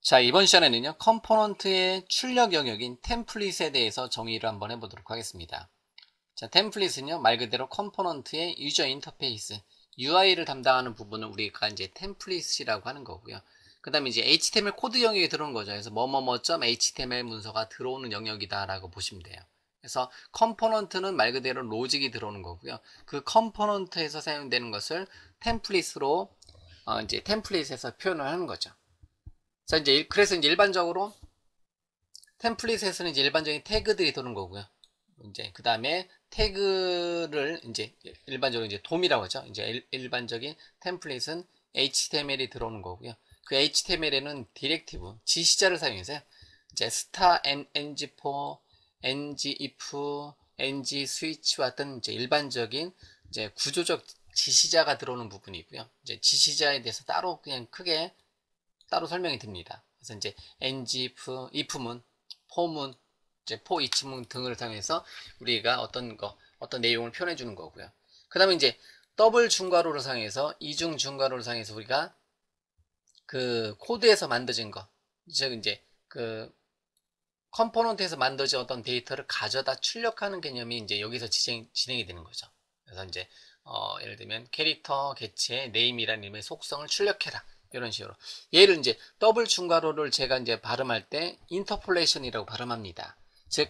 자, 이번 시간에는요, 컴포넌트의 출력 영역인 템플릿에 대해서 정의를 한번 해보도록 하겠습니다. 자, 템플릿은요, 말 그대로 컴포넌트의 유저 인터페이스, UI를 담당하는 부분을 우리가 이제 템플릿이라고 하는 거고요. 그 다음에 이제 HTML 코드 영역이 들어오는 거죠. 그래서 뭐뭐뭐.html 문서가 들어오는 영역이다라고 보시면 돼요. 그래서 컴포넌트는 말 그대로 로직이 들어오는 거고요. 그 컴포넌트에서 사용되는 것을 템플릿으로 이제 템플릿에서 표현을 하는 거죠. 자, 그래서 이제 일반적으로 템플릿에서는 이제 일반적인 태그들이 도는 거고요. 이제 그 다음에 태그를 이제 일반적으로 이제 돔이라고 하죠. 이제 일반적인 템플릿은 HTML이 들어오는 거고요. 그 HTML에는 디렉티브 지시자를 사용해서요. 이제 star ng4, ngif, ng스위치와 같은 이제 일반적인 이제 구조적 지시자가 들어오는 부분이고요. 이제 지시자에 대해서 따로 그냥 크게 따로 설명이 됩니다. 그래서 이제 ngif, if문, for문, 이제 for each문 등을 사용해서 우리가 어떤 내용을 표현해 주는 거고요. 그 다음에 이제 더블 중괄호를 사용해서 이중 중괄호를 사용해서 우리가 그 코드에서 만들어진 거, 즉 이제 그 컴포넌트에서 만들어진 어떤 데이터를 가져다 출력하는 개념이 이제 여기서 진행이 되는 거죠. 그래서 이제 예를 들면 캐릭터 개체 네임이라는 이름의 속성을 출력해라. 이런 식으로. 얘를 이제 더블 중괄호를 제가 이제 발음할 때 인터폴레이션이라고 발음합니다. 즉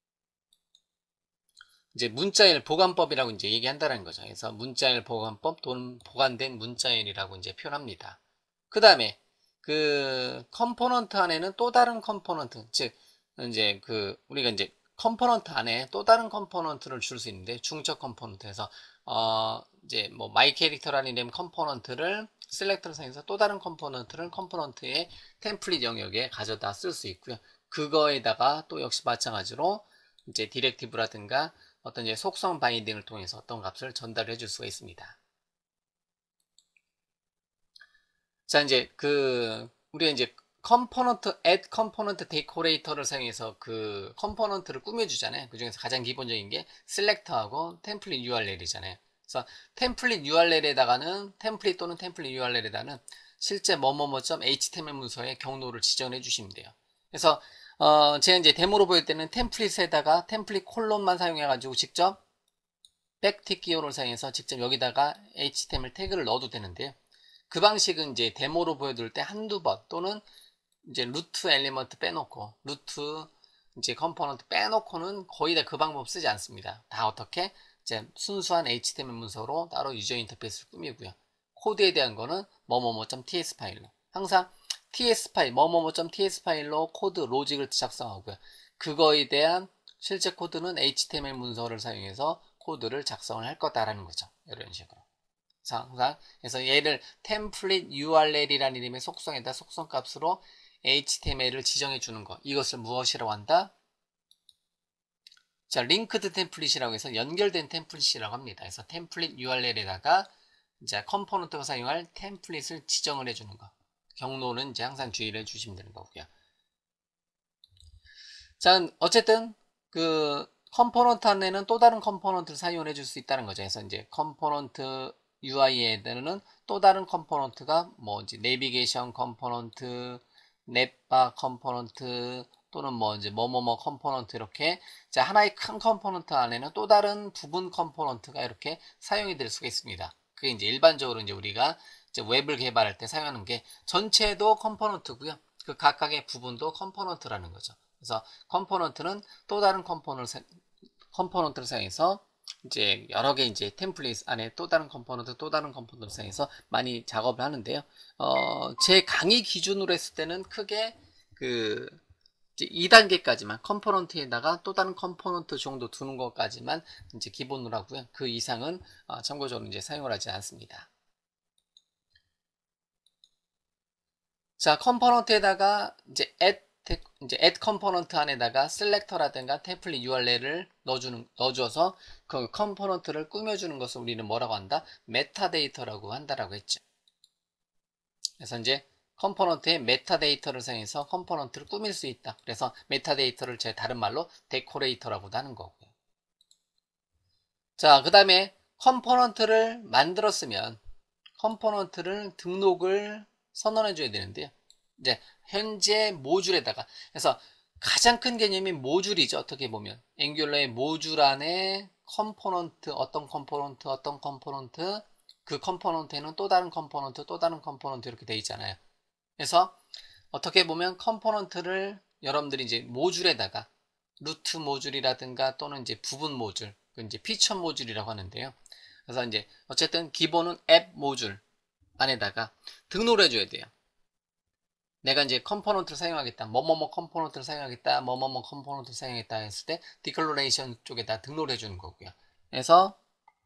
이제 문자열 보관법이라고 이제 얘기한다는 거죠. 그래서 문자열 보관법 또는 보관된 문자열이라고 이제 표현합니다. 그 다음에 그 컴포넌트 안에는 또 다른 컴포넌트, 즉 이제 그 우리가 이제 컴포넌트 안에 또 다른 컴포넌트를 줄 수 있는데 중첩 컴포넌트에서 이제 뭐 마이 캐릭터라는 이름 컴포넌트를 셀렉터를 사용해서 또 다른 컴포넌트를 컴포넌트의 템플릿 영역에 가져다 쓸 수 있고요. 그거에다가 또 역시 마찬가지로 이제 디렉티브라든가 어떤 이제 속성 바인딩을 통해서 어떤 값을 전달해 줄 수가 있습니다. 자, 이제 우리가 이제 add component decorator를 사용해서 그 컴포넌트를 꾸며주잖아요. 그 중에서 가장 기본적인 게 select하고 template URL이잖아요. 그래서 template URL에다가는 template 또는 template URL에다가는 실제 뭐뭐뭐.html 문서의 경로를 지정해 주시면 돼요. 그래서 제가 이제 데모로 보일 때는 템플릿에다가 템플릿 콜론만 사용해 가지고 직접 백틱 기호를 사용해서 직접 여기다가 HTML 태그를 넣어도 되는데요. 그 방식은 이제 데모로 보여드릴 때 한두 번 또는 이제 루트 엘리먼트 빼놓고 루트 이제 컴포넌트 빼놓고는 거의 다 그 방법 쓰지 않습니다. 다 어떻게 이제 순수한 HTML 문서로 따로 유저 인터페이스를 꾸미고요. 코드에 대한 거는 뭐뭐뭐.ts 파일로 항상 ts 파일 뭐뭐뭐.ts 파일로 코드 로직을 작성하고요. 그거에 대한 실제 코드는 HTML 문서를 사용해서 코드를 작성을 할 거다라는 거죠. 이런 식으로. 항상 그래서 얘를 템플릿 URL이라는 이름의 속성에다 속성 값으로 HTML을 지정해 주는 것, 이것을 무엇이라고 한다? 자, 링크드 템플릿이라고 해서 연결된 템플릿이라고 합니다. 그래서 템플릿 URL에다가 이제 컴포넌트가 사용할 템플릿을 지정을 해주는 것, 경로는 이제 항상 주의를 해주시면 되는 거고요. 자, 어쨌든 그 컴포넌트 안에는 또 다른 컴포넌트를 사용을 해줄 수 있다는 거죠. 그래서 이제 컴포넌트 UI에는 또 다른 컴포넌트가 뭐 이제 내비게이션 컴포넌트, 넷바 컴포넌트 또는 뭐 이제 뭐뭐뭐 컴포넌트 이렇게 이제 하나의 큰 컴포넌트 안에는 또 다른 부분 컴포넌트가 이렇게 사용이 될 수가 있습니다. 그게 이제 일반적으로 이제 우리가 이제 웹을 개발할 때 사용하는 게 전체도 컴포넌트고요. 그 각각의 부분도 컴포넌트라는 거죠. 그래서 컴포넌트는 또 다른 컴포넌트를 사용해서 이제 여러 개 이제 템플릿 안에 또 다른 컴포넌트 사용해서 많이 작업을 하는데요. 제 강의 기준으로 했을 때는 크게 그 이제 2단계까지만 컴포넌트에다가 또 다른 컴포넌트 정도 두는 것까지만 이제 기본으로 하고요. 그 이상은 참고적으로 이제 사용을 하지 않습니다. 자, 컴포넌트에다가 이제 add 컴포넌트 안에다가 셀렉터라든가 템플릿 URL을 넣어줘서 그 컴포넌트를 꾸며주는 것을 우리는 뭐라고 한다? 메타데이터라고 한다라고 했죠. 그래서 이제 컴포넌트의 메타데이터를 사용해서 컴포넌트를 꾸밀 수 있다. 그래서 메타데이터를 제 다른 말로 데코레이터라고도 하는 거고요. 자, 그 다음에 컴포넌트를 만들었으면 컴포넌트를 등록을 선언해 줘야 되는데요. 이제 현재 모듈에다가, 그래서 가장 큰 개념이 모듈이죠. 어떻게 보면 앵귤러의 모듈 안에 컴포넌트, 어떤 컴포넌트, 그 컴포넌트에는 또 다른 컴포넌트 이렇게 돼 있잖아요. 그래서 어떻게 보면 컴포넌트를 여러분들이 이제 모듈에다가 루트 모듈이라든가 또는 이제 부분 모듈, 그 이제 피처 모듈이라고 하는데요. 그래서 이제 어쨌든 기본은 앱 모듈 안에다가 등록을 해줘야 돼요. 내가 이제 컴포넌트를 사용하겠다, 뭐뭐뭐 컴포넌트를 사용하겠다, 뭐뭐뭐 컴포넌트를 사용하겠다 했을 때 디클러레이션 쪽에다 등록을 해주는 거고요. 그래서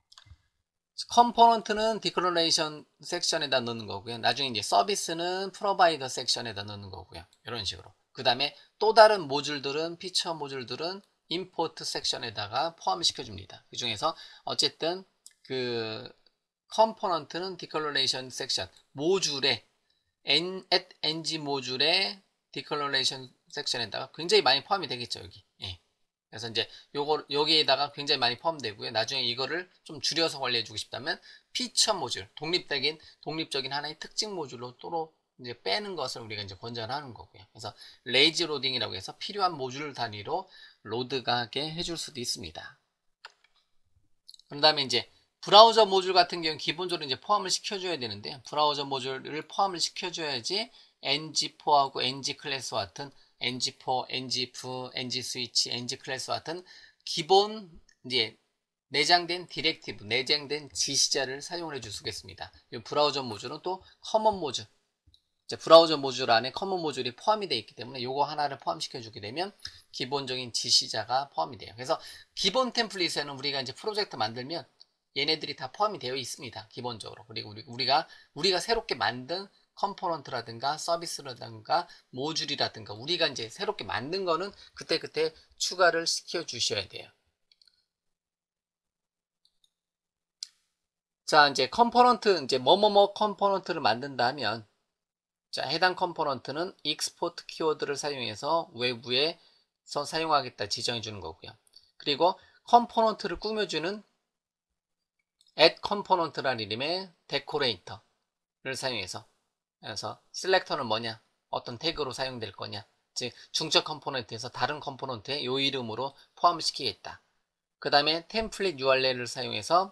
컴포넌트는 디클러레이션 섹션에다 넣는 거고요. 나중에 이제 서비스는 프로바이더 섹션에다 넣는 거고요. 이런 식으로. 그 다음에 또 다른 모듈들은, 피처 모듈들은 임포트 sek션에다가 포함시켜 줍니다. 그 중에서 어쨌든 그 컴포넌트는 디클러레이션 섹션 모듈에 ng 모듈의 디클러레이션 섹션에다가 굉장히 많이 포함이 되겠죠, 여기. 예. 그래서 이제 여기에다가 굉장히 많이 포함되고요. 나중에 이거를 좀 줄여서 관리해주고 싶다면 피처 모듈, 독립적인 하나의 특징 모듈로 또 이제 빼는 것을 우리가 이제 권장하는 거고요. 그래서 레이지 로딩이라고 해서 필요한 모듈 단위로 로드가게 해줄 수도 있습니다. 그 다음에 이제 브라우저 모듈 같은 경우는 기본적으로 이제 포함을 시켜줘야 되는데, 브라우저 모듈을 포함을 시켜줘야지 ng4하고 ng-클래스와 같은 ng4, ng-f, ng-switch, ng-클래스와 같은 기본 이제 내장된 디렉티브, 내장된 지시자를 사용을 해줄 수가 있습니다. 이 브라우저 모듈은 또 커먼 모듈, 브라우저 모듈 안에 커먼 모듈이 포함이 되어 있기 때문에 이거 하나를 포함시켜 주게 되면 기본적인 지시자가 포함이 돼요. 그래서 기본 템플릿에는 우리가 이제 프로젝트 만들면 얘네들이 다 포함이 되어 있습니다. 기본적으로. 그리고 우리가 새롭게 만든 컴포넌트라든가 서비스라든가 모듈이라든가 우리가 이제 새롭게 만든 거는 그때그때 추가를 시켜 주셔야 돼요. 자, 이제 컴포넌트, 이제 뭐뭐뭐 컴포넌트를 만든다 하면, 자, 해당 컴포넌트는 export 키워드를 사용해서 외부에서 사용하겠다 지정해 주는 거고요. 그리고 컴포넌트를 꾸며주는 add component라는 이름의 데코레이터를 사용해서, 그래서 셀렉터는 뭐냐, 어떤 태그로 사용될 거냐, 즉 중적 컴포넌트에서 다른 컴포넌트에 요 이름으로 포함시키겠다. 그 다음에 템플릿 URL을 사용해서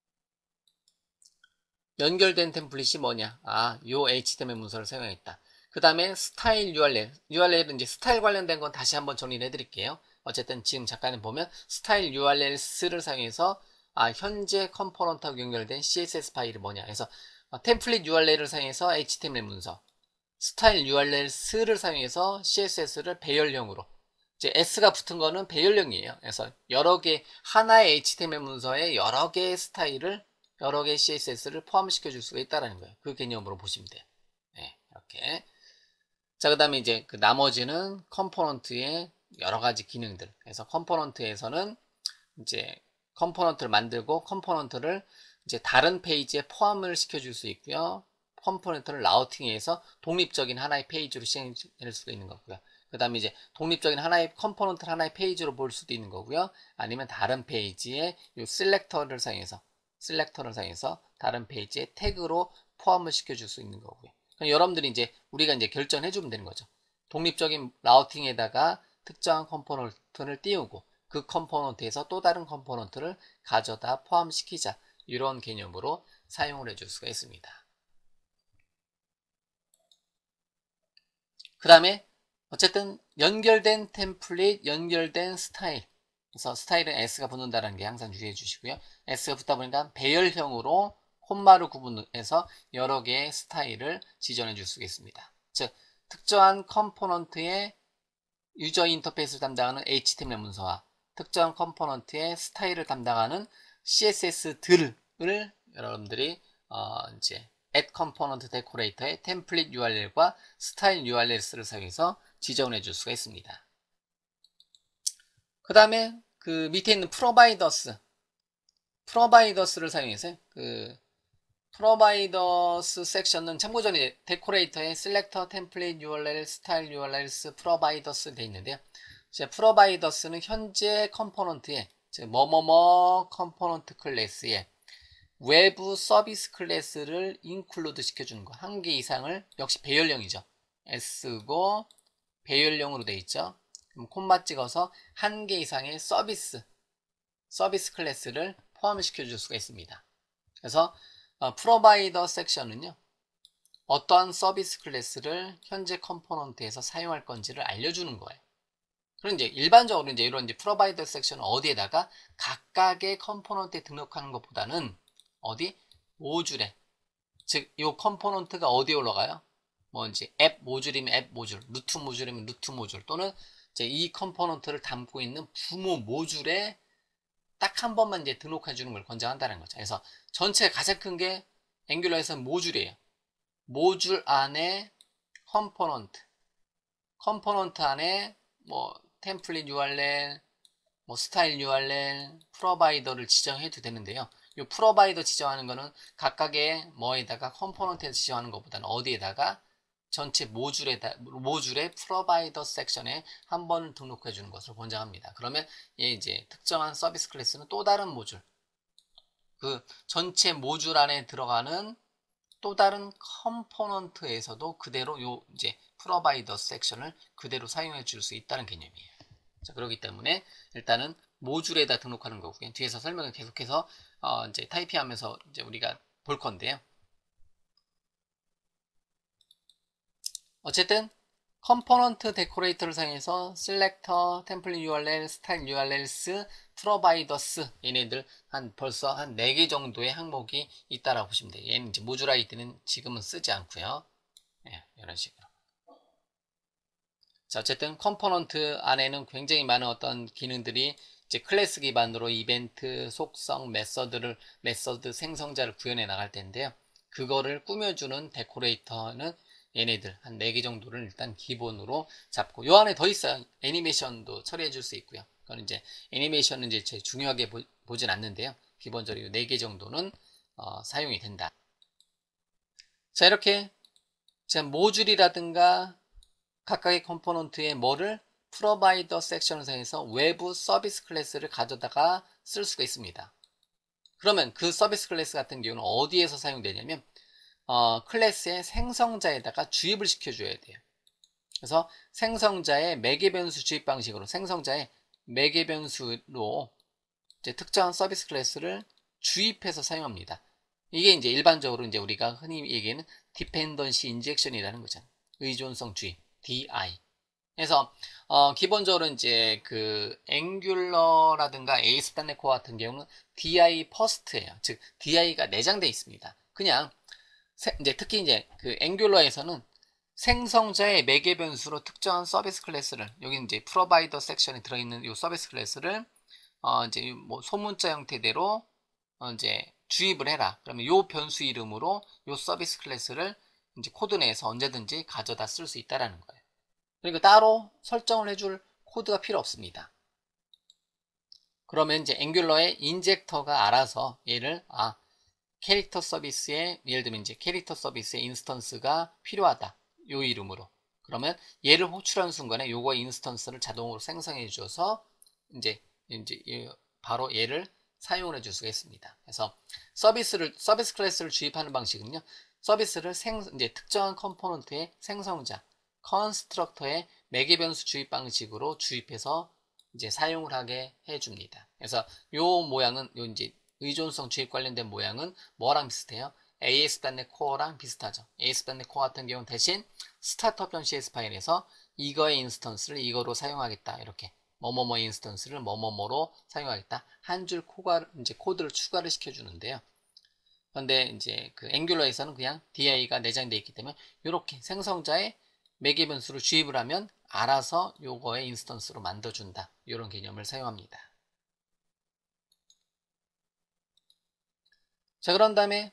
연결된 템플릿이 뭐냐, 요 HTML 문서를 사용하겠다. 그 다음에 스타일 URL은 이제 스타일 관련된 건 다시 한번 정리를 해드릴게요. 어쨌든 지금 잠깐 보면 스타일 URLs를 사용해서 현재 컴포넌트하고 연결된 CSS 파일이 뭐냐 해서 템플릿 URL을 사용해서 HTML 문서, 스타일 URLs를 사용해서 CSS를 배열형으로, 이제 S가 붙은 거는 배열형이에요. 그래서 여러 개, 하나의 HTML 문서에 여러 개의 스타일을, 여러 개의 CSS를 포함시켜 줄 수가 있다는 거예요. 그 개념으로 보시면 돼요. 네, 이렇게. 자, 그 다음에 이제 그 나머지는 컴포넌트의 여러 가지 기능들. 그래서 컴포넌트에서는 이제 컴포넌트를 만들고 컴포넌트를 이제 다른 페이지에 포함을 시켜줄 수 있고요. 컴포넌트를 라우팅해서 독립적인 하나의 페이지로 시행할 수가 있는 거고요. 그 다음에 이제 독립적인 하나의 컴포넌트를 하나의 페이지로 볼 수도 있는 거고요. 아니면 다른 페이지에 이 셀렉터를 사용해서 다른 페이지에 태그로 포함을 시켜줄 수 있는 거고요. 그럼 여러분들이 이제 우리가 이제 결정해 주면 되는 거죠. 독립적인 라우팅에다가 특정한 컴포넌트를 띄우고 그 컴포넌트에서 또 다른 컴포넌트를 가져다 포함시키자, 이런 개념으로 사용을 해줄 수가 있습니다. 그 다음에 어쨌든 연결된 템플릿, 연결된 스타일, 그래서 스타일은 S가 붙는다는 게 항상 유의해 주시고요. S가 붙다 보니까 배열형으로 콤마를 구분해서 여러 개의 스타일을 지정해 줄 수가 있습니다. 즉 특정한 컴포넌트의 유저 인터페이스를 담당하는 HTML 문서와 특정한 컴포넌트의 스타일을 담당하는 CSS들을 여러분들이 이제 add component decorator의 template URL과 style URLs를 사용해서 지정을 해줄 수가 있습니다. 그 다음에 그 밑에 있는 providers를 사용해서 그 프로바이더스 섹션은 참고전에 데코레이터에 selector, template URL, style URLs, providers 돼 있는데요. 프로바이더스는 현재 컴포넌트에, 즉 뭐뭐뭐 컴포넌트 클래스에 외부 서비스 클래스를 인클루드 시켜주는 거, 한 개 이상을, 역시 배열형이죠. S고 배열형으로 되어 있죠. 그럼 콤마 찍어서 한 개 이상의 서비스 클래스를 포함시켜 줄 수가 있습니다. 그래서 프로바이더 섹션은요, 어떠한 서비스 클래스를 현재 컴포넌트에서 사용할 건지를 알려주는 거예요. 그럼 이제 일반적으로 이제 이런 이제 프로바이더 섹션은 어디에다가 각각의 컴포넌트에 등록하는 것보다는 어디 모듈에, 즉 이 컴포넌트가 어디에 올라가요? 뭐 이제 앱 모듈이면 앱 모듈, 루트 모듈이면 루트 모듈, 또는 이제 이 컴포넌트를 담고 있는 부모 모듈에 딱 한 번만 이제 등록해 주는 걸 권장한다는 거죠. 그래서 전체 가장 큰 게 앵귤러에서는 모듈이에요. 모듈 안에 컴포넌트 안에 뭐 템플릿 URL, 뭐 스타일 URL, 프로바이더를 지정해도 되는데요. 이 프로바이더 지정하는 거는 각각의 뭐에다가 컴포넌트에 지정하는 것보다는 어디에다가 전체 모듈의 프로바이더 섹션에 한 번 등록해 주는 것을 권장합니다. 그러면 얘 이제 특정한 서비스 클래스는 또 다른 모듈, 그 전체 모듈 안에 들어가는 또 다른 컴포넌트에서도 그대로 요 이제 프로바이더 섹션을 그대로 사용해 줄 수 있다는 개념이에요. 자, 그렇기 때문에 일단은 모듈에다 등록하는 거고요. 뒤에서 설명을 계속해서 이제 타이핑하면서 이제 우리가 볼 건데요. 어쨌든 컴포넌트 데코레이터를 사용해서 셀렉터, 템플릿 URL, 스타일 URLs, 프로바이더스, 얘네들 벌써 한 4개 정도의 항목이 있다라고 보시면 돼요. 얘는 이제 모듈 아이디는 지금은 쓰지 않고요. 네, 이런 식으로. 자, 어쨌든 컴포넌트 안에는 굉장히 많은 어떤 기능들이 이제 클래스 기반으로 이벤트, 속성, 메서드 생성자를 구현해 나갈 텐데요. 그거를 꾸며주는 데코레이터는 얘네들 한 4개 정도를 일단 기본으로 잡고, 요 안에 더 있어요. 애니메이션도 처리해 줄 수 있고요. 그건 이제 애니메이션은 이제 제일 중요하게 보진 않는데요. 기본적으로 4개 정도는 사용이 된다. 자, 이렇게 모듈이라든가 각각의 컴포넌트에 뭐를 프로바이더 섹션을 사용해서 외부 서비스 클래스를 가져다가 쓸 수가 있습니다. 그러면 그 서비스 클래스 같은 경우는 어디에서 사용되냐면 클래스의 생성자에다가 주입을 시켜줘야 돼요. 그래서 생성자의 매개 변수 주입 방식으로 생성자의 매개 변수로 이제 특정한 서비스 클래스를 주입해서 사용합니다. 이게 이제 일반적으로 이제 우리가 흔히 얘기하는 디펜던시 인젝션이라는 거잖아요. 의존성 주입, DI. 그래서 기본적으로 이제 그 앵귤러라든가 ASP.NET Core 같은 경우는 DI 퍼스트예요. 즉 DI가 내장되어 있습니다. 그냥 이제 특히 이제 그 앵귤러에서는 생성자의 매개 변수로 특정한 서비스 클래스를, 여기 이제 프로바이더 섹션에 들어있는 이 서비스 클래스를 이제 뭐 소문자 형태대로 이제 주입을 해라. 그러면 요 변수 이름으로 요 서비스 클래스를 이제 코드 내에서 언제든지 가져다 쓸 수 있다라는 거예요. 그리고 따로 설정을 해줄 코드가 필요 없습니다. 그러면 이제 앵귤러의 인젝터가 알아서 얘를 캐릭터 서비스에, 예를 들면 이제 캐릭터 서비스의 인스턴스가 필요하다, 요 이름으로. 그러면 얘를 호출하는 순간에 요거의 인스턴스를 자동으로 생성해 줘서 이제 바로 얘를 사용을 해줄 수가 있습니다. 그래서 서비스 클래스를 주입하는 방식은요, 서비스를 이제 특정한 컴포넌트의 생성자, 컨스트럭터의 매개 변수 주입 방식으로 주입해서 이제 사용을 하게 해줍니다. 그래서 요 모양은 요 이제 의존성 주입 관련된 모양은 뭐랑 비슷해요? ASP.NET Core랑 비슷하죠. ASP.NET Core 같은 경우는 대신 startup.cs 파일에서 이거의 인스턴스를 이거로 사용하겠다, 이렇게 뭐뭐뭐 인스턴스를 뭐뭐뭐로 사용하겠다, 한 줄 이제 코드를 추가를 시켜주는데요. 그런데 이제 그 앵귤러에서는 그냥 DI가 내장되어 있기 때문에 이렇게 생성자의 매개 변수를 주입을 하면 알아서 요거의 인스턴스로 만들어준다, 이런 개념을 사용합니다. 자, 그런 다음에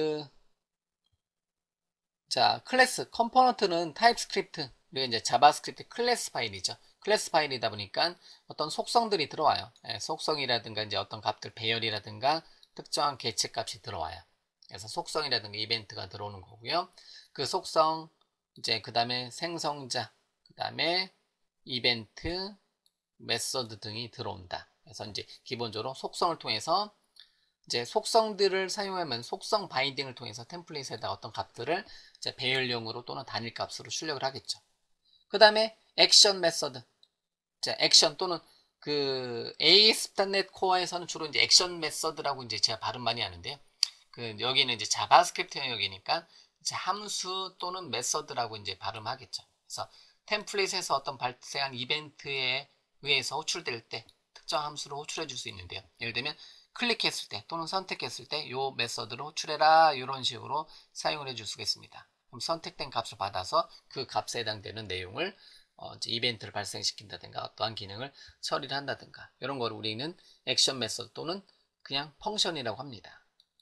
클래스 컴포넌트는 타입스크립트 그리고 이제 자바스크립트 클래스 파일이죠. 클래스 파일이다 보니까 어떤 속성들이 들어와요. 속성이라든가 이제 어떤 값들, 배열이라든가 특정한 개체 값이 들어와요. 그래서 속성이라든가 이벤트가 들어오는 거고요. 그 속성, 이제 그 다음에 생성자, 그 다음에 이벤트, 메서드 등이 들어온다. 그래서 이제 기본적으로 속성을 통해서 이제 속성들을 사용하면 속성 바인딩을 통해서 템플릿에다 어떤 값들을 이제 배열용으로 또는 단일 값으로 출력을 하겠죠. 그 다음에 액션 메서드. 자, 액션 또는 그 ASP.NET 코어에서는 주로 이제 액션 메서드라고 이제 제가 발음 많이 하는데요. 그 여기는 이제 자바스크립트 영역이니까 이제 함수 또는 메서드라고 이제 발음하겠죠. 그래서 템플릿에서 어떤 발생한 이벤트에 의해서 호출될 때 특정 함수를 호출해 줄 수 있는데요. 예를 들면 클릭했을 때 또는 선택했을 때 요 메서드를 호출해라 이런 식으로 사용을 해줄 수가 있습니다. 그럼 선택된 값을 받아서 그 값에 해당되는 내용을 이제 이벤트를 발생시킨다든가 어떠한 기능을 처리를 한다든가 이런 거를 우리는 액션 메서드 또는 그냥 펑션이라고 합니다.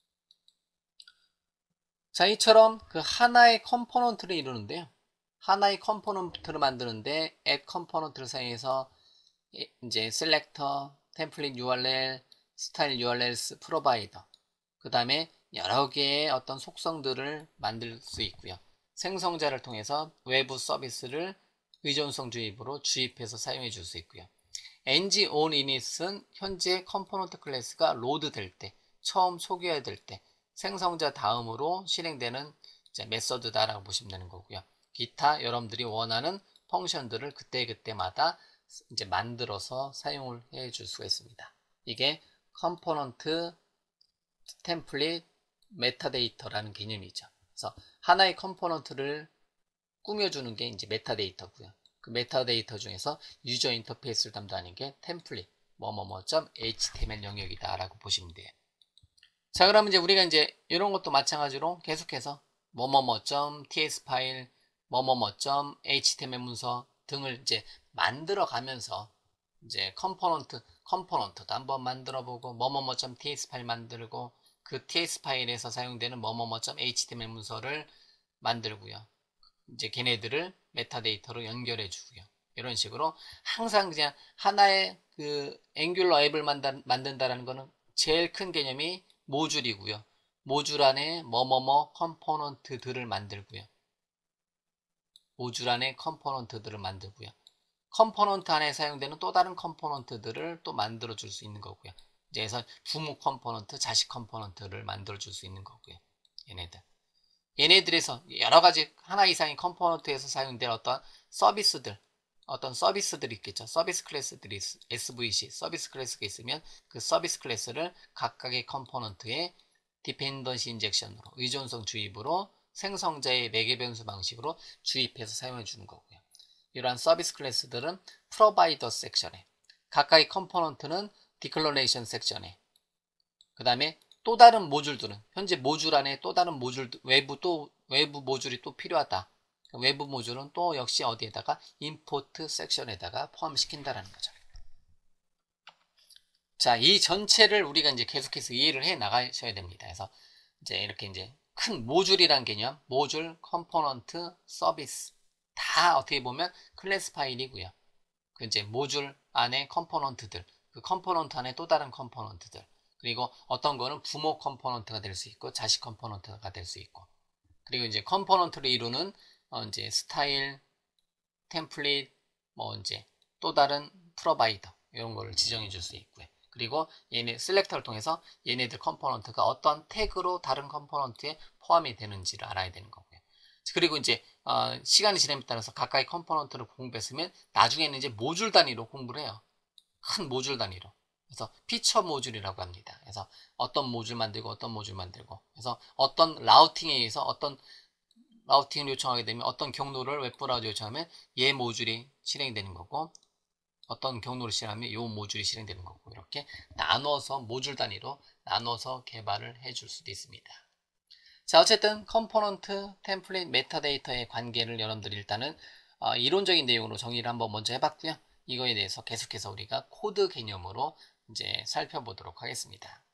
자, 이처럼 그 하나의 컴포넌트를 이루는데요. 하나의 컴포넌트를 만드는데 add 컴포넌트를 사용해서 이제 셀렉터, 템플릿 URL, 스타일 URLs 프로바이더, 그 다음에 여러 개의 어떤 속성들을 만들 수 있고요. 생성자를 통해서 외부 서비스를 의존성 주입으로 주입해서 사용해 줄 수 있고요. ng on init은 현재 컴포넌트 클래스가 로드 될 때, 처음 소개될 때 생성자 다음으로 실행되는 메서드다라고 보시면 되는 거고요. 기타 여러분들이 원하는 펑션들을 그때그때마다 이제 만들어서 사용을 해 줄 수가 있습니다. 이게 컴포넌트 템플릿 메타데이터라는 개념이죠. 그래서 하나의 컴포넌트를 꾸며주는 게 이제 메타데이터고요. 그 메타데이터 중에서 유저 인터페이스를 담당하는 게 템플릿 뭐뭐뭐.html 영역이다라고 보시면 돼요. 자, 그러면 이제 우리가 이제 이런 것도 마찬가지로 계속해서 뭐뭐뭐.ts 파일, 뭐뭐뭐.html 문서 등을 이제 만들어 가면서 이제 컴포넌트도 한번 만들어 보고 뭐뭐뭐.ts 파일 만들고 그 ts 파일에서 사용되는 뭐뭐뭐.html 문서를 만들고요. 이제 걔네들을 메타데이터로 연결해 주고요. 이런 식으로 항상 그냥 하나의 그 앵귤러 앱을 만든다라는 거는 제일 큰 개념이 모듈이고요. 모듈 안에 뭐뭐뭐 컴포넌트들을 만들고요. 모듈 안에 컴포넌트들을 만들고요. 컴포넌트 안에 사용되는 또 다른 컴포넌트들을 또 만들어 줄 수 있는 거고요. 이제 그래서 부모 컴포넌트, 자식 컴포넌트를 만들어 줄 수 있는 거고요. 얘네들에서 여러 가지 하나 이상의 컴포넌트에서 사용될 어떤 서비스들이 있겠죠. 서비스 클래스들이 SVC 서비스 클래스가 있으면 그 서비스 클래스를 각각의 컴포넌트에 디펜던시 인젝션으로 의존성 주입으로 생성자의 매개 변수 방식으로 주입해서 사용해 주는 거고요. 이러한 서비스 클래스들은 프로바이더 섹션에, 각각의 컴포넌트는 디클러레이션 섹션에, 그 다음에 또 다른 모듈들은 현재 모듈 안에 또 다른 모듈 외부 모듈이 또 필요하다. 외부 모듈은 또 역시 어디에다가 임포트 섹션에다가 포함시킨다라는 거죠. 자, 이 전체를 우리가 이제 계속해서 이해를 해 나가셔야 됩니다. 그래서 이제 이렇게 이제 큰 모듈이란 개념, 모듈, 컴포넌트, 서비스 다 어떻게 보면 클래스 파일이고요. 그 이제 모듈 안에 컴포넌트들, 그 컴포넌트 안에 또 다른 컴포넌트들, 그리고 어떤 거는 부모 컴포넌트가 될 수 있고 자식 컴포넌트가 될 수 있고, 그리고 이제 컴포넌트를 이루는 이제 스타일, 템플릿, 뭐 이제 또 다른 프로바이더 이런 거를 지정해 줄 수 있고요. 그리고 얘네 셀렉터를 통해서 얘네들 컴포넌트가 어떤 태그로 다른 컴포넌트에 포함이 되는지를 알아야 되는 거고요. 그리고 이제 시간이 지남에 따라서 각각의 컴포넌트를 공부했으면 나중에는 이제 모듈 단위로 공부를 해요. 큰 모듈 단위로. 그래서 피처 모듈이라고 합니다. 그래서 어떤 모듈 만들고 어떤 모듈 만들고, 그래서 어떤 라우팅에 의해서 어떤 라우팅을 요청하게 되면 어떤 경로를 웹브라우저 요청하면 얘 모듈이 실행되는 거고, 어떤 경로를 실행하면 이 모듈이 실행되는 거고, 이렇게 나눠서 모듈 단위로 나눠서 개발을 해줄 수도 있습니다. 자, 어쨌든 컴포넌트, 템플릿, 메타데이터의 관계를 여러분들이 일단은 이론적인 내용으로 정리를 한번 먼저 해봤고요. 이거에 대해서 계속해서 우리가 코드 개념으로 이제 살펴보도록 하겠습니다.